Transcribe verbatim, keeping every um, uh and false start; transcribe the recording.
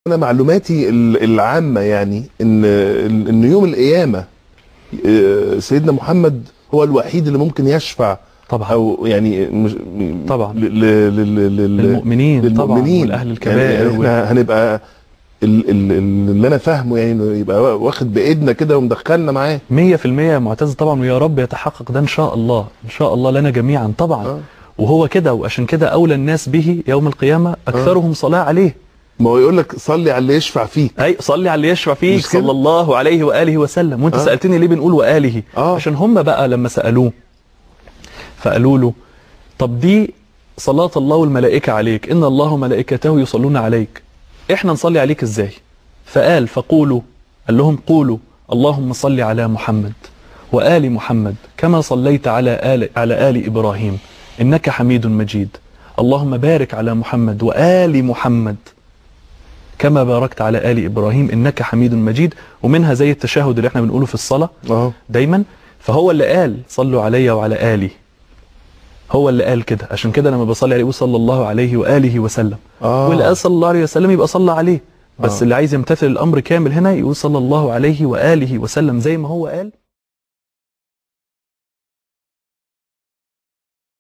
انا معلوماتي العامه يعني ان ان يوم القيامه سيدنا محمد هو الوحيد اللي ممكن يشفع طبعا، او يعني مش طبعا للمؤمنين طبعا والاهل الكبائر. يعني احنا و... هنبقى اللي انا فاهمه يعني انه يبقى واخد بايدنا كده ومدخلنا معاه مية في المية يا معتز طبعا، ويا رب يتحقق ده ان شاء الله، ان شاء الله لنا جميعا طبعا. آه. وهو كده، وعشان كده اولى الناس به يوم القيامه اكثرهم آه. صلاه عليه. ما هو يقول لك صلي على اللي يشفع فيك. اي صلي على اللي يشفع فيك صلى الله عليه واله وسلم. وانت آه. سالتني ليه بنقول واله؟ آه. عشان هم بقى لما سالوه فقالوا له طب دي صلاه الله والملائكه عليك، ان الله وملائكته يصلون عليك، احنا نصلي عليك ازاي؟ فقال فقولوا، قال لهم قولوا اللهم صل على محمد وآل محمد كما صليت على آل على آل إبراهيم إنك حميد مجيد، اللهم بارك على محمد وآل محمد كما باركت على آل إبراهيم إنك حميد مجيد. ومنها زي التشهد اللي احنا بنقوله في الصلاة أوه. دايما. فهو اللي قال صلوا علي وعلى آلي، هو اللي قال كده، عشان كده لما بصلي عليه صلى الله عليه وآله وسلم. آه. واللي قال صلى الله عليه وسلم يبقى صلى عليه، بس آه. اللي عايز يمتثل الأمر كامل هنا يقول صلى الله عليه وآله وسلم زي ما هو قال.